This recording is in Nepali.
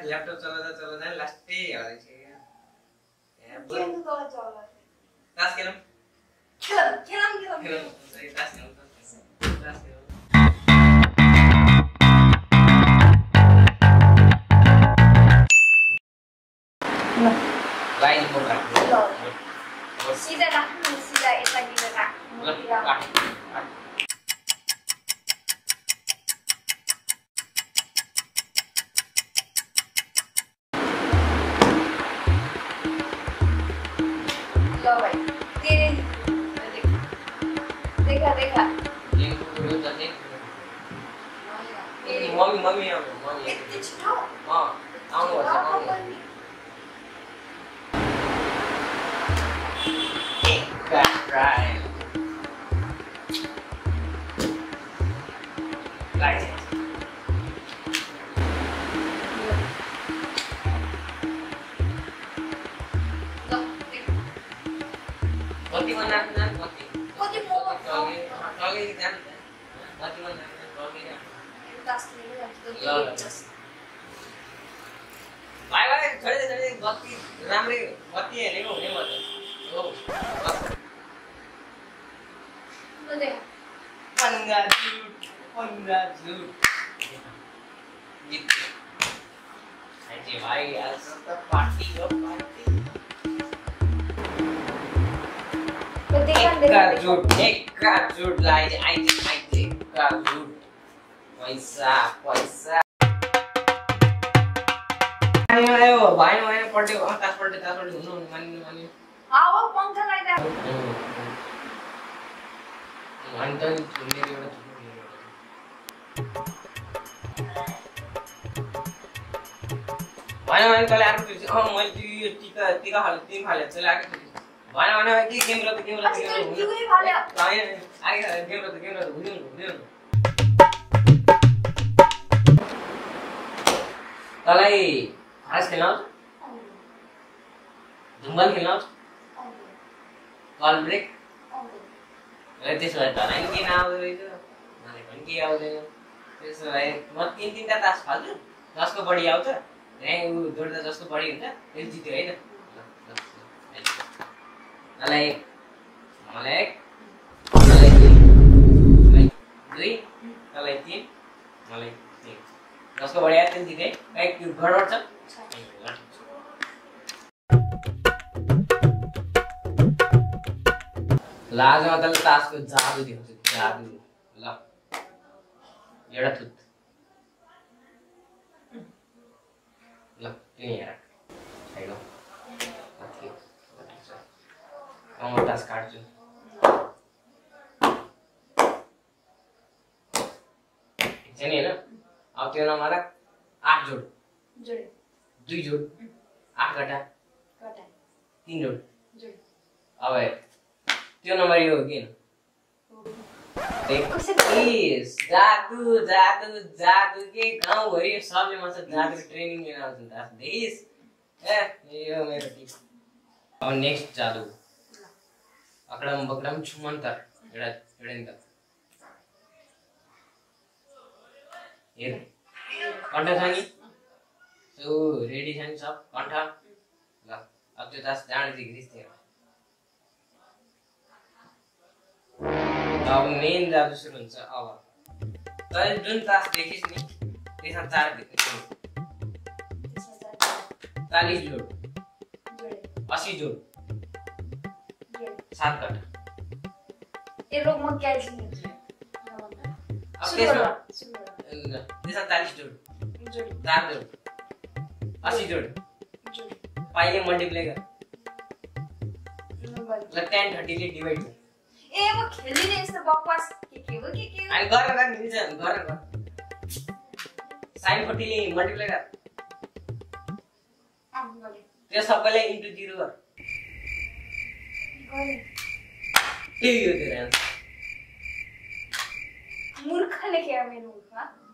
ल्यापटप चलाउँदा लास्टै हराइछ क्या गेम त चला तास खेलौँ खेलम तास खेलौँ लाइन बोका सीधा राख्नु सीधा यता निर राख्नु लो भाई तेरे देखा ये तो जाते मम्मी यति छिटो आउनु पर्छ right like it Koti mana koti mo toge kan koti mana toge ya tas ni bye छोडे गति राम्रै गति हेरेको हुने म त हो ले पंगा झूठ जीत अरे भाई आज तो पार्टी देखा एक का झूठ लाई आई का झूठ पैसा आयो भाइ मैले पढ्दै तास पढ्दै हुनु मान्नु आवा पंखा लगाइदा भन्छ नि मेरो एउटा भने कहिले आएको थियो मैले त्यो टीका हाले 3 फाले चाहिँ लागेको थियो भने के गेम र तिमी फाल्यो आयो गेम र हुनु तलाई आज खेल्न आउँछ झुम्बल खेल्न आउँछ कल ब्रेक त्यसो भए तँलाई किन आउँदैन मलाई पनि के आउँदैन त्यसो भए म 3-3टा तास फाल्छु जसको बढी आउँछ ऊ जोड्दा जसको बढी हुन्छ त्यसले जित्यो होइन मलाई मलाई 2 मलाई 3 मलाई 1 जसको बढी आयो त्यसले जित्यो है गडबड छ लाज मतलब तासको जादु देखाउँछु जादु ल एउटा थुत ल त्यो हेर हैन म तास काट्छु ठीक छ नि हैन अब त्यो नम्बर 8 जोड 2 जोड 8 घटा 3 जोड अब त्यो नम्बर यो हो किन जादु के गाउँभरि सबले मसँग जादु ट्रेनिङ लिन आउँछन् त देश यो मेरो टिप अब नेक्स्ट जादु अकडम बकडम छुमन्तर एउटा नि त हेर कण्ठ छ नि सो रेडी छ नि सब कण्ठ ल अब त्यो तास जाँदै घिच्थ्यो अब मेन जादु सुरु हुन्छ अब तैले जुन तास देखिस् नि त्यसमा 4 देखिन्छ 40 जोड 80 जोड 7 घटा ए लोग म क्याल्सी अब त्यसमा 40 जोड 4 जोड 80 जोड पाइले मल्टिप्लाई गर ल 10 30 ले डिवाइड गर ए म खेलिने यस्तो बकवास के हो अनि गरेर मिल्छ गरेर sin 40 ले मल्टिप्लाई गर त्यो सबैलाई इन्टु 0 गर त्यही हो त्यो मूर्खले के मेरो मूर्ख